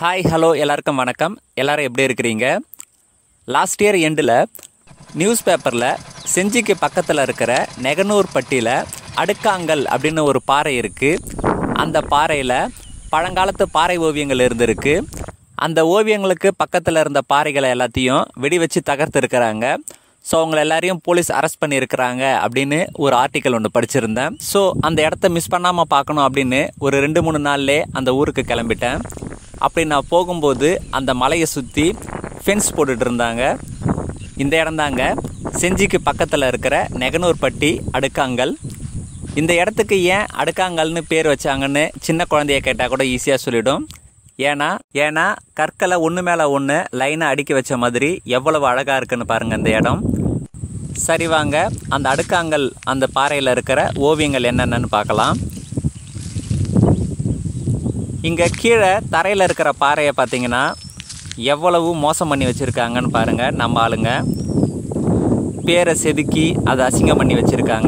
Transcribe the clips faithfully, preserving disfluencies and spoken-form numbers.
Hi hello எல்லாருக்கும் வணக்கம். எல்லாரும் எப்படி இருக்கிறீங்க? லாஸ்ட் இயர் எண்டில் நியூஸ் பேப்பரில் செஞ்சிக்கு பக்கத்தில் இருக்கிற நெகனூர் பட்டியில் அடுக்காங்கல் அப்படின்னு ஒரு பாறை இருக்குது. அந்த பாறையில் பழங்காலத்து பாறை ஓவியங்கள் இருந்திருக்கு. அந்த ஓவியங்களுக்கு பக்கத்தில் இருந்த பாறைகளை எல்லாத்தையும் வெடி வச்சு தகர்த்துருக்கிறாங்க. ஸோ அவங்கள எல்லாரையும் போலீஸ் அரெஸ்ட் பண்ணியிருக்கிறாங்க அப்படின்னு ஒரு ஆர்டிக்கல் ஒன்று படிச்சிருந்தேன். ஸோ அந்த இடத்த மிஸ் பண்ணாமல் பார்க்கணும் அப்படின்னு ஒரு ரெண்டு மூணு நாள்லே அந்த ஊருக்கு கிளம்பிட்டேன். அப்படி நான் போகும்போது அந்த மலையை சுற்றி ஃபென்ஸ் போட்டுட்டு இருந்தாங்க. இந்த இடம்தாங்க செஞ்சிக்கு பக்கத்தில் இருக்கிற நெகனூர் பட்டி அடுக்காங்கல். இந்த இடத்துக்கு ஏன் அடுக்காங்கல்னு பேர் வச்சாங்கன்னு சின்ன குழந்தைய கேட்டால் கூட ஈஸியாக சொல்லிடும். ஏன்னா ஏன்னா கற்களை ஒன்று மேலே ஒன்று லைனாக அடுக்கி வச்ச மாதிரி எவ்வளவு அழகாக இருக்குன்னு பாருங்கள் இந்த இடம். சரி வாங்க அந்த அடுக்காங்கல் அந்த பாறையில் இருக்கிற ஓவியங்கள் என்னென்னு பார்க்கலாம். இங்கே கீழே தரையில் இருக்கிற பாறையை பார்த்தீங்கன்னா எவ்வளவு மோசம் பண்ணி வச்சுருக்காங்கன்னு பாருங்கள். நம்ம ஆளுங்க பேரை செதுக்கி அதை அசிங்கம் பண்ணி வச்சுருக்காங்க.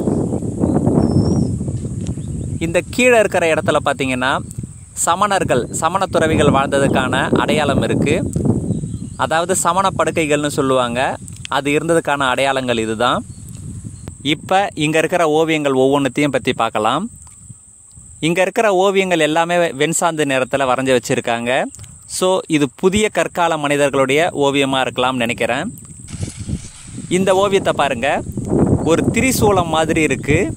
இந்த கீழே இருக்கிற இடத்துல பார்த்தீங்கன்னா சமணர்கள் சமண துறவிகள் வாழ்ந்ததுக்கான அடையாளம் இருக்குது. அதாவது சமண படுக்கைகள்னு சொல்லுவாங்க. அது இருந்ததுக்கான அடையாளங்கள் இதுதான். இப்போ இங்கே இருக்கிற ஓவியங்கள் ஒவ்வொன்றுத்தையும் பற்றி பார்க்கலாம். இங்கே இருக்கிற ஓவியங்கள் எல்லாமே வெண்சாந்து நிறத்தில் வரைஞ்சி வச்சுருக்காங்க. ஸோ இது புதிய கற்கால மனிதர்களுடைய ஓவியமாக இருக்கலாம்னு நினைக்கிறேன். இந்த ஓவியத்தை பாருங்கள், ஒரு திரிசூலம் மாதிரி இருக்குது.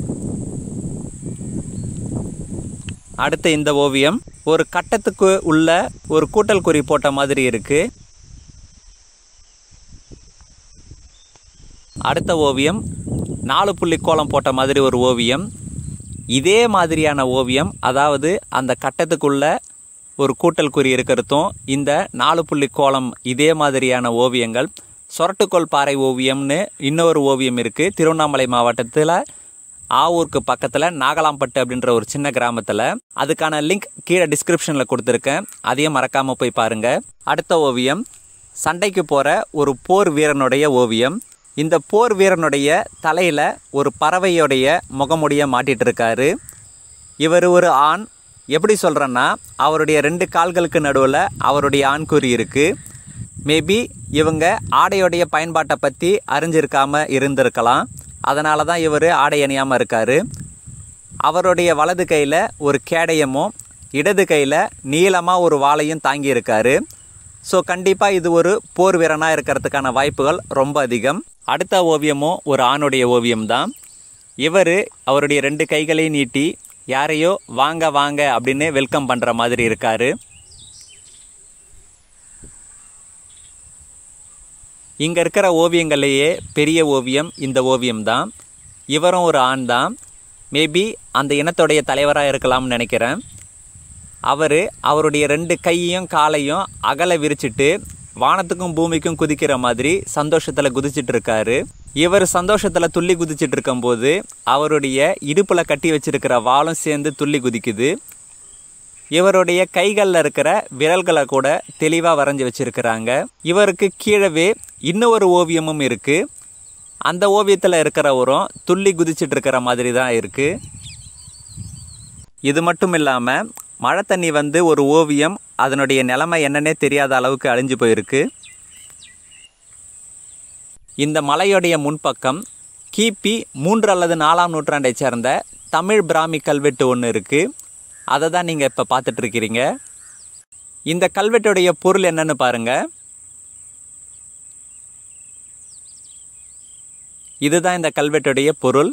அடுத்த இந்த ஓவியம் ஒரு கட்டத்துக்கு உள்ள ஒரு கூட்டல் குறி போட்ட மாதிரி இருக்குது. அடுத்த ஓவியம் நாலு புள்ளி கோலம் போட்ட மாதிரி ஒரு ஓவியம். இதே மாதிரியான ஓவியம், அதாவது அந்த கட்டத்துக்குள்ள ஒரு கூட்டல் குறி இருக்கிறதும் இந்த நாலு புள்ளி கோலம் இதே மாதிரியான ஓவியங்கள் சொரட்டுக்கோள் பாறை ஓவியம்னு இன்னொரு ஓவியம் இருக்குது. திருவண்ணாமலை மாவட்டத்தில் ஆவூருக்கு பக்கத்தில் நாகலாம்பட்டு அப்படின்ற ஒரு சின்ன கிராமத்தில். அதுக்கான லிங்க் கீழே டிஸ்கிரிப்ஷனில் கொடுத்துருக்கேன், அதையும் மறக்காமல் போய் பாருங்கள். அடுத்த ஓவியம் சண்டைக்கு போகிற ஒரு போர் வீரனுடைய ஓவியம். இந்த போர் வீரனுடைய தலையில் ஒரு பறவையோடைய முகமுடிய மாட்டிகிட்டு இருக்காரு. இவர் ஒரு ஆண். எப்படி சொல்கிறேன்னா, அவருடைய ரெண்டு கால்களுக்கு நடுவில் அவருடைய ஆண்குறி இருக்குது. மேபி இவங்க ஆடையோடைய பயன்பாட்டை பற்றி அறிஞ்சிருக்காமல் இருந்திருக்கலாம். அதனால தான் இவர் ஆடை அணியாமல் இருக்கார். அவருடைய வலது கையில் ஒரு கேடயமும் இடது கையில் நீளமாக ஒரு வாளையும் தாங்கி இருக்கார். ஸோ கண்டிப்பாக இது ஒரு போர் வீரனாக இருக்கிறதுக்கான வாய்ப்புகள் ரொம்ப அதிகம். அடுத்த ஓவியமும் ஒரு ஆணுடைய ஓவியம்தான். இவர் அவருடைய ரெண்டு கைகளையும் நீட்டி யாரையோ வாங்க வாங்க அப்படின்னு வெல்கம் பண்ணுற மாதிரி இருக்கார். இங்கே இருக்கிற ஓவியங்களையே பெரிய ஓவியம் இந்த ஓவியம்தான். இவரும் ஒரு ஆண் தான். மேபி அந்த இனத்துடைய தலைவராக இருக்கலாம்னு நினைக்கிறேன். அவர் அவருடைய ரெண்டு கையையும் காலையும் அகல விரிச்சிட்டு வானத்துக்கும் பூமிக்கும் குதிக்கிற மாதிரி சந்தோஷத்தில் குதிச்சிட்டு இருக்காரு. இவர் சந்தோஷத்தில் துள்ளி குதிச்சிட்டு இருக்கும்போது அவருடைய இடுப்பில் கட்டி வச்சிருக்கிற வாளும் சேர்ந்து துள்ளி குதிக்குது. இவருடைய கைகளில் இருக்கிற விரல்களை கூட தெளிவாக வரைஞ்சி வச்சிருக்கிறாங்க. இவருக்கு கீழவே இன்னொரு ஓவியமும் இருக்குது. அந்த ஓவியத்தில் இருக்கிறவரும் துள்ளி குதிச்சிட்டு இருக்கிற மாதிரி தான் இருக்குது. இது மட்டும் இல்லாமல் மழை தண்ணி வந்து ஒரு ஓவியம் அதனுடைய நிலைமை என்னன்னே தெரியாத அளவுக்கு அழிஞ்சு போயிருக்கு. இந்த மலையுடைய முன்பக்கம் கிபி மூன்று அல்லது நாலாம் நூற்றாண்டை சேர்ந்த தமிழ் பிராமி கல்வெட்டு ஒன்று இருக்குது. அதை தான் நீங்கள் இப்போ பார்த்துட்ருக்கிறீங்க. இந்த கல்வெட்டுடைய பொருள் என்னன்னு பாருங்கள். இதுதான் இந்த கல்வெட்டுடைய பொருள்.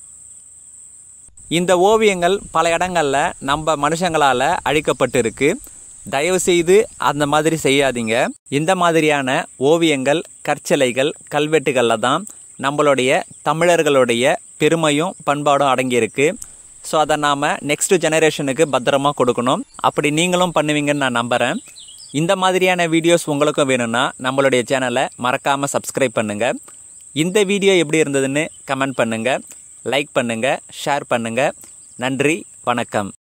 இந்த ஓவியங்கள் பல இடங்களில் நம்ம மனுஷங்களால் அழிக்கப்பட்டு இருக்கு. தயவுசெய்து அந்த மாதிரி செய்யாதீங்க. இந்த மாதிரியான ஓவியங்கள் கற்சிலைகள் கல்வெட்டுகளில் தான் நம்மளுடைய தமிழர்களுடைய பெருமையும் பண்பாடும் அடங்கியிருக்கு. ஸோ அதை நாம் நெக்ஸ்ட் ஜெனரேஷனுக்கு பத்திரமாக கொடுக்கணும். அப்படி நீங்களும் பண்ணுவீங்கன்னு நான் நம்புகிறேன். இந்த மாதிரியான வீடியோஸ் உங்களுக்கும் வேணும்னா நம்மளுடைய சேனலை மறக்காமல் சப்ஸ்கிரைப் பண்ணுங்கள். இந்த வீடியோ எப்படி இருந்ததுன்னு கமெண்ட் பண்ணுங்கள், லைக் பண்ணுங்கள், ஷேர் பண்ணுங்கள். நன்றி, வணக்கம்.